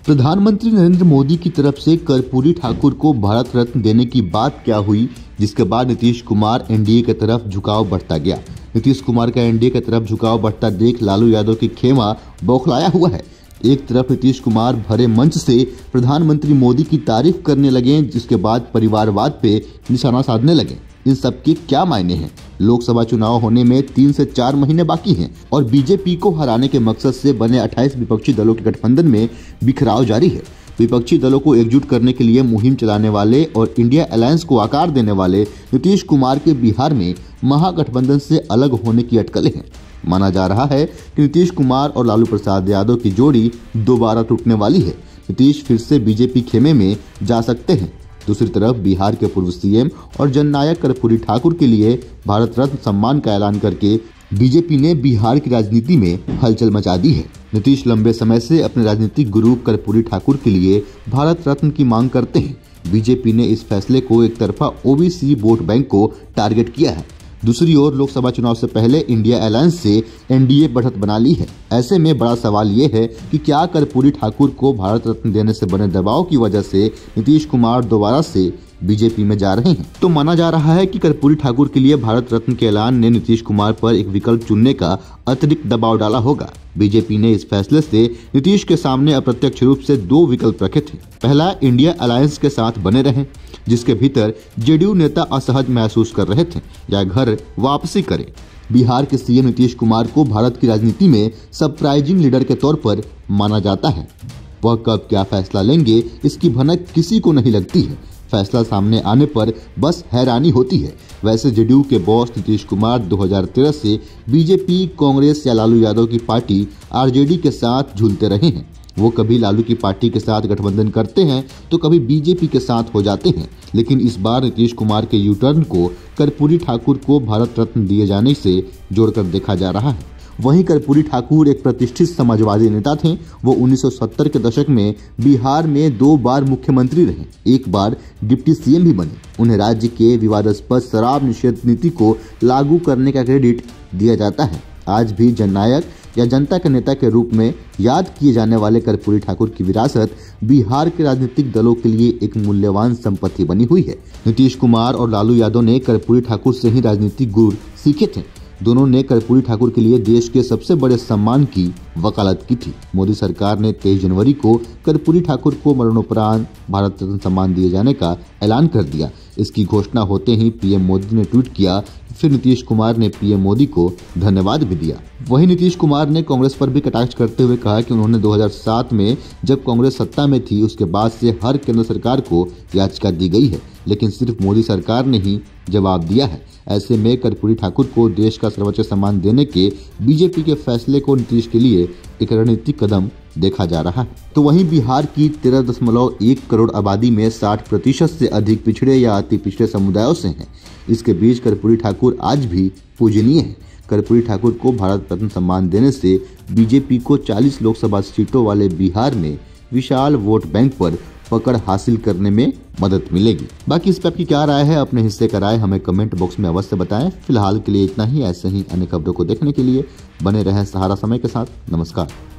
प्रधानमंत्री नरेंद्र मोदी की तरफ से कर्पूरी ठाकुर को भारत रत्न देने की बात क्या हुई, जिसके बाद नीतीश कुमार एनडीए की तरफ झुकाव बढ़ता गया। नीतीश कुमार का एनडीए की तरफ झुकाव बढ़ता देख लालू यादव की खेमा बौखलाया हुआ है। एक तरफ नीतीश कुमार भरे मंच से प्रधानमंत्री मोदी की तारीफ करने लगे, जिसके बाद परिवारवाद पे निशाना साधने लगे। इन सब के क्या मायने हैं? लोकसभा चुनाव होने में 3 से 4 महीने बाकी हैं और बीजेपी को हराने के मकसद से बने 28 विपक्षी दलों के गठबंधन में बिखराव जारी है। विपक्षी दलों को एकजुट करने के लिए मुहिम चलाने वाले और इंडिया अलायंस को आकार देने वाले नीतीश कुमार के बिहार में महागठबंधन से अलग होने की अटकलें हैं। माना जा रहा है कि नीतीश कुमार और लालू प्रसाद यादव की जोड़ी दोबारा टूटने वाली है। नीतीश फिर से बीजेपी खेमे में जा सकते हैं। दूसरी तरफ बिहार के पूर्व सीएम और जननायक कर्पूरी ठाकुर के लिए भारत रत्न सम्मान का ऐलान करके बीजेपी ने बिहार की राजनीति में हलचल मचा दी है। नीतीश लंबे समय से अपने राजनीतिक गुरु कर्पूरी ठाकुर के लिए भारत रत्न की मांग करते हैं। बीजेपी ने इस फैसले को एक तरफा ओबीसी वोट बैंक को टारगेट किया है। दूसरी ओर लोकसभा चुनाव से पहले इंडिया अलायंस से एनडीए बढ़त बना ली है। ऐसे में बड़ा सवाल ये है कि क्या कर्पूरी ठाकुर को भारत रत्न देने से बने दबाव की वजह से नीतीश कुमार दोबारा से बीजेपी में जा रहे हैं। तो माना जा रहा है कि कर्पूरी ठाकुर के लिए भारत रत्न के ऐलान ने नीतीश कुमार पर एक विकल्प चुनने का अतिरिक्त दबाव डाला होगा। बीजेपी ने इस फैसले से नीतीश के सामने अप्रत्यक्ष रूप से 2 विकल्प रखे थे। पहला, इंडिया अलायंस के साथ बने रहें, जिसके भीतर जेडीयू नेता असहज महसूस कर रहे थे, या घर वापसी करें। बिहार के सीएम नीतीश कुमार को भारत की राजनीति में सरप्राइजिंग लीडर के तौर पर माना जाता है। वह कब क्या फैसला लेंगे, इसकी भनक किसी को नहीं लगती है। फैसला सामने आने पर बस हैरानी होती है। वैसे जेडीयू के बॉस नीतीश कुमार 2013 से बीजेपी, कांग्रेस या लालू यादव की पार्टी आरजेडी के साथ झूलते रहे हैं। वो कभी लालू की पार्टी के साथ गठबंधन करते हैं तो कभी बीजेपी के साथ हो जाते हैं। लेकिन इस बार नीतीश कुमार के यू टर्न को कर्पूरी ठाकुर को भारत रत्न दिए जाने से जोड़कर देखा जा रहा है। वहीं कर्पूरी ठाकुर एक प्रतिष्ठित समाजवादी नेता थे। वो 1970 के दशक में बिहार में 2 बार मुख्यमंत्री रहे, 1 बार डिप्टी सीएम भी बने। उन्हें राज्य के विवादास्पद शराब निषेध नीति को लागू करने का क्रेडिट दिया जाता है। आज भी जननायक या जनता के नेता के रूप में याद किए जाने वाले कर्पूरी ठाकुर की विरासत बिहार के राजनीतिक दलों के लिए एक मूल्यवान संपत्ति बनी हुई है। नीतीश कुमार और लालू यादव ने कर्पूरी ठाकुर से ही राजनीतिक गुर सीखे थे। दोनों ने कर्पूरी ठाकुर के लिए देश के सबसे बड़े सम्मान की वकालत की थी। मोदी सरकार ने 23 जनवरी को कर्पूरी ठाकुर को मरणोपरांत भारत रत्न सम्मान दिए जाने का ऐलान कर दिया। इसकी घोषणा होते ही पीएम मोदी ने ट्वीट किया। फिर नीतीश कुमार ने पीएम मोदी को धन्यवाद भी दिया। वहीं नीतीश कुमार ने कांग्रेस पर भी कटाक्ष करते हुए कहा कि उन्होंने 2007 में जब कांग्रेस सत्ता में थी, उसके बाद से हर केंद्र सरकार को याचिका दी गई है, लेकिन सिर्फ मोदी सरकार ने ही जवाब दिया है। ऐसे में कर्पूरी ठाकुर को देश का सर्वोच्च सम्मान देने के बीजेपी के फैसले को नीतीश के लिए एक रणनीतिक कदम देखा जा रहा है। तो वहीं बिहार की 13.1 करोड़ आबादी में 60% से अधिक पिछड़े या अति पिछड़े समुदायों से हैं। इसके बीच कर्पूरी ठाकुर आज भी पूजनीय है। कर्पूरी ठाकुर को भारत रत्न सम्मान देने से बीजेपी को 40 लोकसभा सीटों वाले बिहार में विशाल वोट बैंक पर पकड़ हासिल करने में मदद मिलेगी। बाकी इस पर आपकी क्या राय है? अपने हिस्से का राय हमें कमेंट बॉक्स में अवश्य बताएं। फिलहाल के लिए इतना ही। ऐसे ही अन्य खबरों को देखने के लिए बने रहें सहारा समय के साथ। नमस्कार।